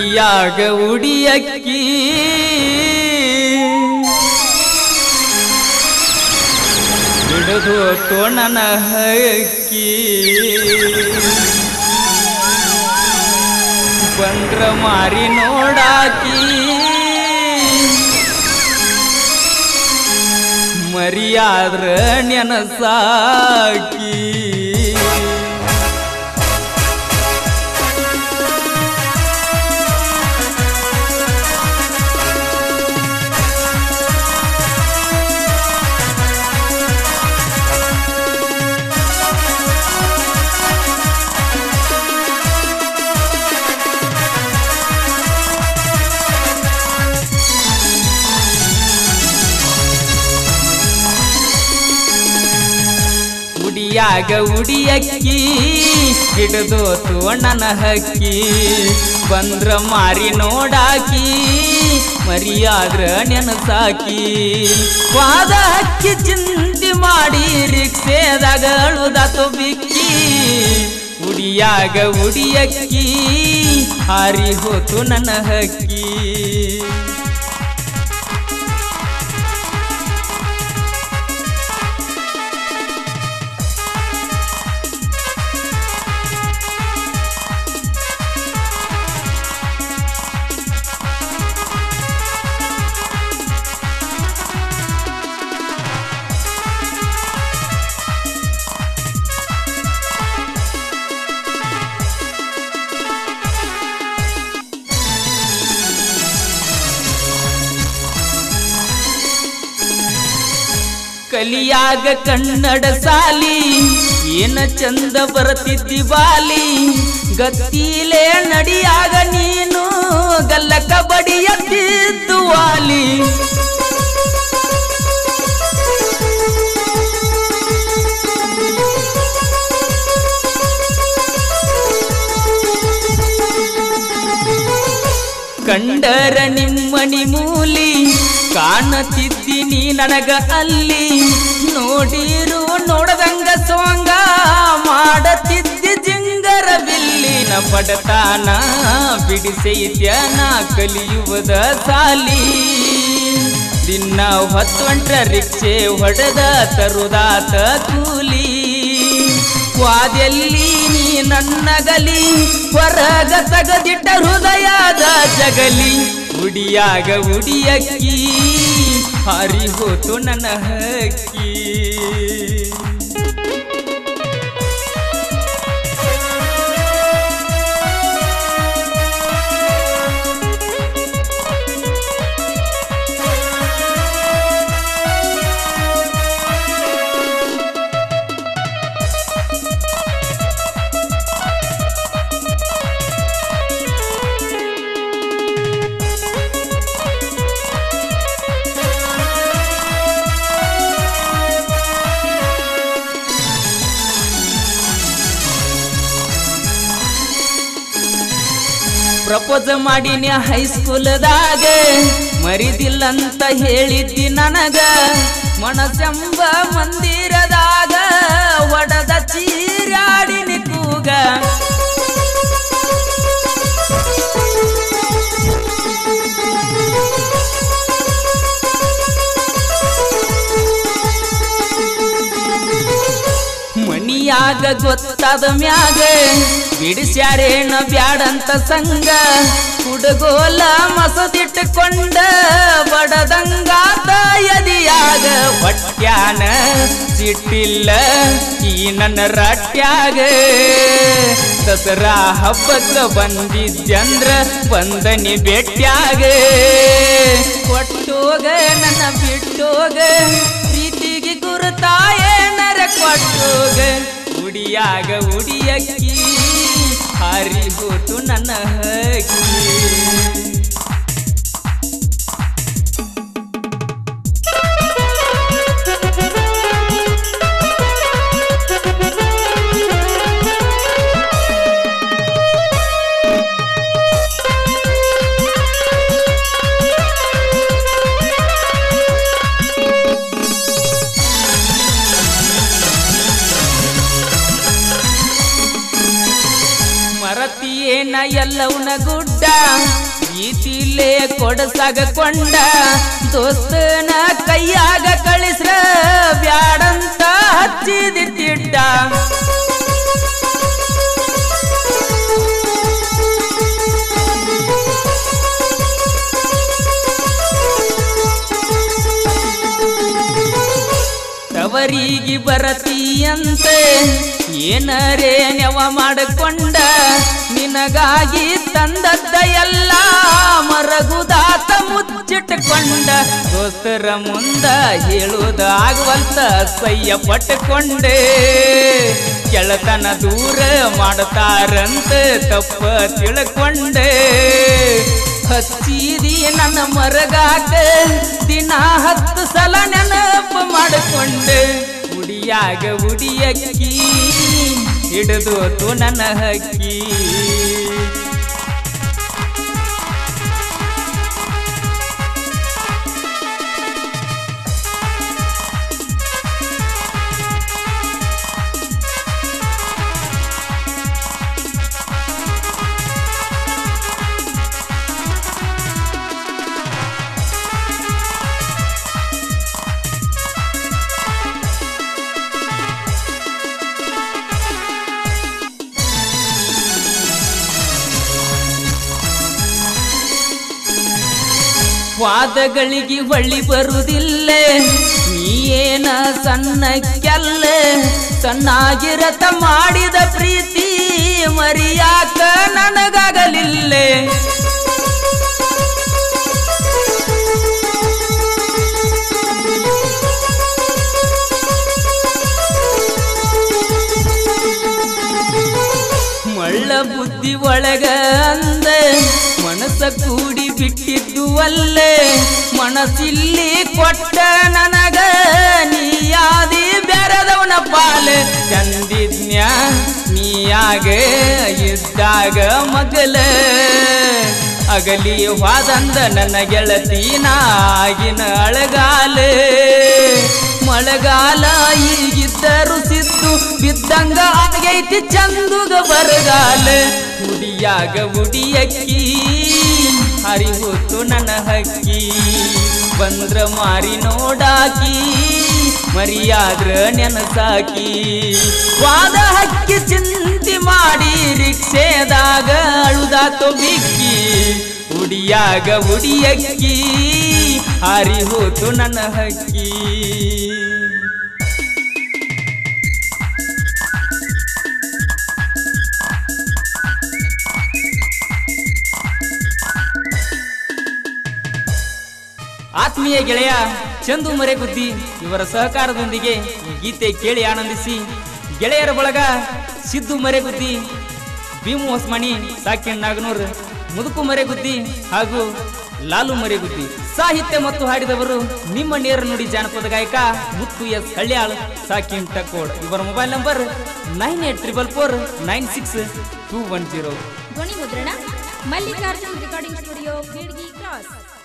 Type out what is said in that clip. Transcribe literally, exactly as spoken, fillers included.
ಉಡಿಯಾಗ ಉಡಿಯಕ್ಕಿ ಹಿಡಿದು ತೋಣನ ಹಕ್ಕಿ ಬಂದ್ರ ಮಾರಿ ನೋಡಾಕಿ ಮರಿಯಾದ್ರ ನೆನಸಾಕಿ ಉಡಿಯಾಗ ಉಡಿಯಕ್ಕಿ ಹಿಡಿದು ತೋಣನ ಹಕ್ಕಿ ಬಂದ್ರ ಮಾರಿ ನೋಡಾಕಿ ಮರಿಯಾದ್ರ ನೆನಸಾಕಿ ಪಾದ ಹಕ್ಕಿ ಚಿಂತಿ ಮಾಡಿ ರಿಕ್ಷೆದಾಗ ಅಳುದಾತು ಬಿಕ್ಕಿ ಉಡಿಯಾಗ ಉಡಿಯಕ್ಕಿ ಹಾರಿ ಹೋತು ನನ್ನ ಹಕ್ಕಿ ಕಲಿಯಾಗ ಕನ್ನಡ ಸಾಲಿ ಏನ ಚಂದ ಬರತಿದ್ದಿ ಬಾಲಿ ಗತ್ತಿಲೆ ನಡಿಯಾಗ ನೀನು ಗಲ್ಲ ಕಬಡಿಯತ್ತಿದ್ದು ವಾಲಿ ಕಂಡರ ನಿಮ್ಮನಿ ಮೂಲಿ ಕಾಣತಿದ್ದೀನಿ ನನಗ ಅಲ್ಲಿ ನೋಡಿರು ನೋಡದಂಗ ಸೋಂಗ ಮಾಡತಿದ್ದಿ ಜಿಂಗರ ಬಿಲ್ಲಿನ ಪಡತಾನ ಬಿಡಿಸೈತ್ಯನ ಕಲಿಯುವುದ ಸಾಲಿ ದಿನ ಹೊತ್ತೊಂಟ್ರ ರಿಕ್ಷೆ ಹೊಡೆದ ತರುದಾತ ಕೂಲಿ ವಾದೆಲ್ಲಿ ನೀ ನನ್ನಗಲಿ ಹೊರಗ ತಗದಿಟ್ಟ ಹೃದಯದ ಜಗಲಿ ಉಡಿಯಾಗ ಉಡಿಯಕ್ಕಿ ಹಾರಿ ಹೋತು ನನ್ನ ಹಕ್ಕಿ ಪ್ರಪೋಸ್ ಮಾಡಿನ ಹೈಸ್ಕೂಲ್ದಾಗ ಮರಿದಿಲ್ಲಂತ ಹೇಳಿದ್ದಿ ನನಗ ಮನಸೆಂಬ ಮಂದಿರದಾಗ ಒಡದ ಚೀರಾಡಿನಿ ಕೂಗ ಮನಿಯಾಗ ಗೊತ್ತಾದ ಮ್ಯಾಗ ಬಿಡಿಸ್ಯಾರೇನ ಬ್ಯಾಡಂತ ಸಂಗ ಹುಡುಗೋಲ ಮಸದಿಟ್ಟುಕೊಂಡ ಬಡದಂಗಾತ ಎದಿಯಾಗ ಹೊಟ್ಯಾನ ಸಿಟ್ಟಿಲ್ಲ ಈ ನನ್ನ ರಟ್ಯಾಗ ದಸರಾ ಹಬ್ಬಕ್ಕ ಬಂದಿದ್ದಂದ್ರ ಬಂದನಿ ಬೆಟ್ಯಾಗ ಕೊಟ್ಟೋಗ ನನ್ನ ಬಿಟ್ಟೋಗ ಪ್ರೀತಿಗೆ ಗುರುತಾಯೇನರ ಕೊಟ್ಟೋಗ ಉಡಿಯಾಗ ಉಡಿಯಕ್ಕಿ ಹಾರಿ ಹೋತು ನನ್ನ ಹಕ್ಕಿ ಏನ ಎಲ್ಲವನ ಗುಡ್ಡ ಈತಿಲೇ ಕೊಡಸಾಗ ಕೊಂಡ ದೋಸ್ತನ ಕೈಯಾಗ ಕಳಿಸ್ರ ಬ್ಯಾಡಂತ ಹಚ್ಚಿದಿಟ್ಟಿಡ್ಡ ತವರಿಗೆ ಬರತೀಯಂತೆ ಏನರೇ ನೆವ ಮಾಡಿಕೊಂಡ ನಿನಗಾಗಿ ತಂದದ್ದ ಎಲ್ಲ ಮರಗುದಾತ ಮುಚ್ಚಿಟ್ಟುಕೊಂಡ ದೋಸ್ತರ ಮುಂದ ಹೇಳುವುದಾಗುವಂತ ಸಯ್ಯ ಪಟ್ಟುಕೊಂಡೆ ಕೆಳತನ ದೂರ ಮಾಡ್ತಾರಂತ ತಪ್ಪ ತಿಳ್ಕೊಂಡೆ ಹಚ್ಚಿದಿ ನನ್ನ ಮರಗಾಕ ದಿನ ಹತ್ತು ಸಲ ನೆನಪು ಮಾಡಿಕೊಂಡೆ ಉಡಿಯಾಗ ಉಡಿಯಕ್ಕಿ ಹಿಡಿದೋತು ನನ್ನ ಹಕ್ಕಿ ವಾದಗಳಿಗೆ ಹೊಳ್ಳಿ ಬರುವುದಿಲ್ಲ ನೀಯೇನ ಸಣ್ಣ ಕೆಲ್ಲ ಸಣ್ಣಾಗಿರತ ಮಾಡಿದ ಪ್ರೀತಿ ಮರಿಯಾಕ ನನಗಾಗಲಿಲ್ಲ ಮಳ್ಳ ಬುದ್ಧಿ ಒಳಗ ಅಂದ ಮನಸ್ಸ ಕೂಡಿ ಬಿಟ್ಟಿದ್ದು ಅಲ್ಲೇ ಮನಸ್ಸಿಲ್ಲಿ ಕೊಟ್ಟ ನನಗ ನೀಯಾದಿ ಬೆರೆದವನ ಪಾಲೆ ಚಂದಿದ್ನ್ಯ ನೀಯಾಗ ಇದ್ದಾಗ ಮಗಲ ಅಗಲಿ ವಾದಂದ ನನ್ನ ಗೆಳತಿ ನಾಗಿನ ಅಳಗಾಲ ಮಳೆಗಾಲ ಈಗಿದ್ದರು ಸಿದ್ದು ಬಿದ್ದಂಗ ಆಗೈತಿ ಚಂದುಗ ಬರಗಾಲ ಉಡಿಯಾಗ ಉಡಿಯಕ್ಕಿ ಹರಿಹೋತು ನನ್ನ ಹಕ್ಕಿ ಬಂದ್ರ ಮಾರಿ ನೋಡಾಕಿ ಮರಿಯಾದ್ರ ನೆನಸಾಕಿ ವಾದ ಹಕ್ಕಿ ಚಿಂತಿ ಮಾಡಿ ರಿಕ್ಷೆದಾಗ ಅಳುದಾತೋ ಬಿಕ್ಕಿ ಉಡಿಯಾಗ ಉಡಿಯಕ್ಕಿ ಹರಿಹೋತು ನನ್ನ ಹಕ್ಕಿ ಆತ್ಮೀಯ ಗೆಳೆಯ ಚಂದು ಮರೆಗುದ್ದಿ ಇವರ ಸಹಕಾರದೊಂದಿಗೆ ಈ ಗೀತೆ ಕೇಳಿ ಆನಂದಿಸಿ ಗೆಳೆಯರ ಬಳಗ ಸಿದ್ದು ಮರೆಗುದ್ದಿ ಭೀಮು ಹೊಸ್ಮಣಿ ಸಾಕಿನ್ ನಾಗನೂರ್ ಮುದುಕು ಮರೆಗುದ್ದಿ ಹಾಗೂ ಲಾಲು ಮರೆಗುದ್ದಿ ಸಾಹಿತ್ಯ ಮತ್ತು ಹಾಡಿದವರು ನಿಮ್ಮ ನೇರ ನುಡಿ ಜಾನಪದ ಗಾಯಕ ಮುತ್ತು ಎಸ್ ಹಳ್ಯಾಳ್ ಸಾಕಿನ್ ಟಕೋಡ್ ಇವರ mobile number nine eight triple four nine six two one zero ಧ್ವನಿ ಮುದ್ರಣ Mallikarjun recording studio Bilgi cross.